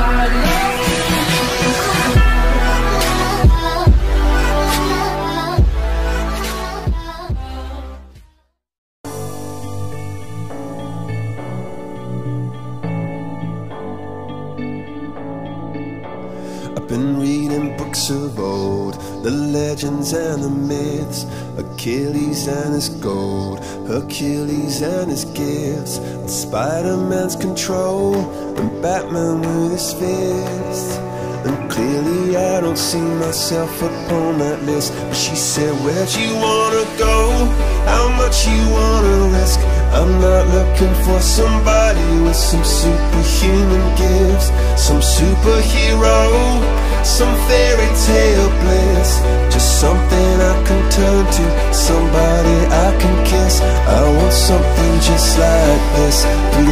I've been reading books of old, the legends and the myths, Achilles and his gold, Hercules and his gifts, and Spider-Man's control, and Batman with his fists. And clearly I don't see myself upon that list. But she said, where'd you wanna go? How much you wanna risk? I'm not looking for somebody with some superhuman gifts, some superhero, some fairy tale bliss. Just something I can turn to, somebody I can kiss. I want something just like this.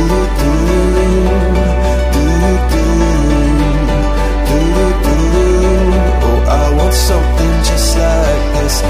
Oh, I want something just like this.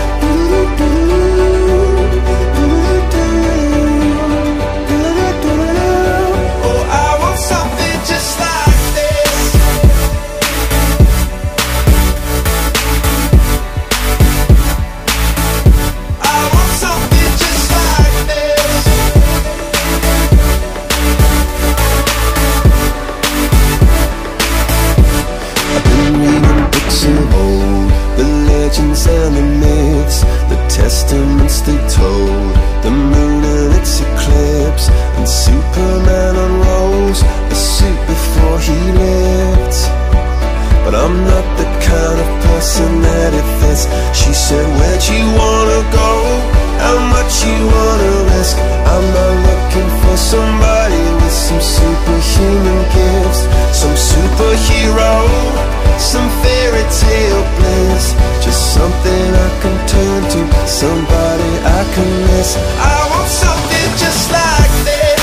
And the myths, the testaments they told, the moon and its eclipse, and Superman unrolls a suit before he lived. But I'm not the kind of person that it fits. She said, where'd you wanna go? How much you wanna risk? I'm not looking for somebody with some superhuman gifts, some superhero, some fairy tale bliss. Just something I can turn to, somebody I can miss. I want something just like this.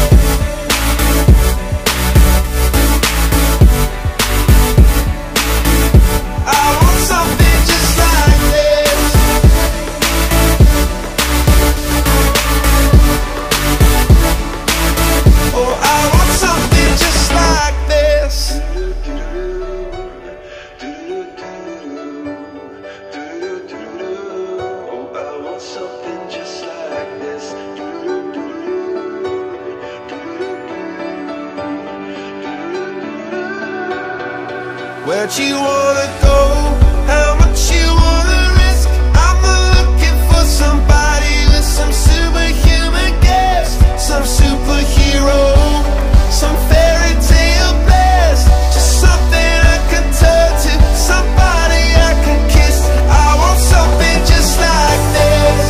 I want something just like this. Oh, I want something just like this. Where'd you wanna go? How much you wanna risk? I'm not looking for somebody with some superhuman gifts, some superhero, some fairy tale bliss. Just something I can turn to, somebody I can kiss. I want something just like this.